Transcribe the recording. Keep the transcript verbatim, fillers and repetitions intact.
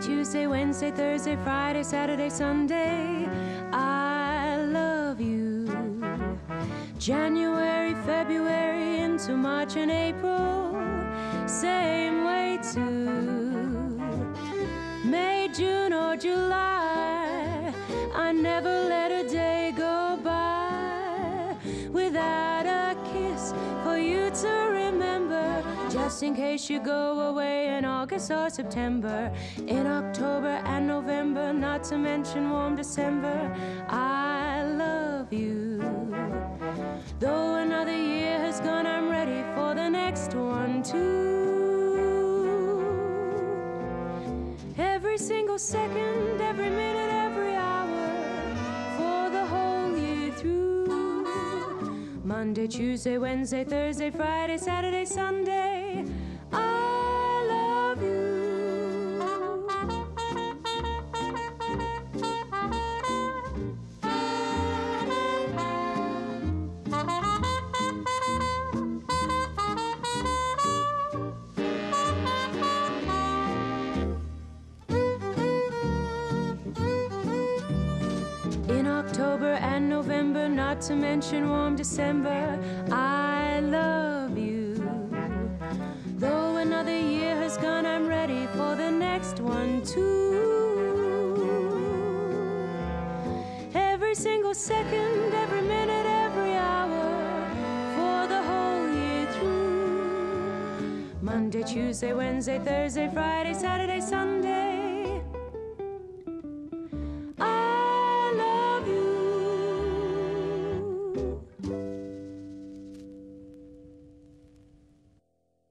Tuesday, Wednesday, Thursday, Friday, Saturday, Sunday, I love you. January, February, into March and April, same way too. May, June, or July, I never let a day go by without a kiss for you to remember, just in case you go away in August or September. In October and November, not to mention warm December, I love you. Though another year has gone, I'm ready for the next one too. Every single second, every minute, every hour, for the whole year through. Monday, Tuesday, Wednesday, Thursday, Friday, Saturday, Sunday, I love you. In October and November, not to mention warm December, I love you. Though another year has gone, I'm ready for the next one too. Every single second, every minute, every hour, for the whole year through. Monday, Tuesday, Wednesday, Thursday, Friday, Saturday, Sunday,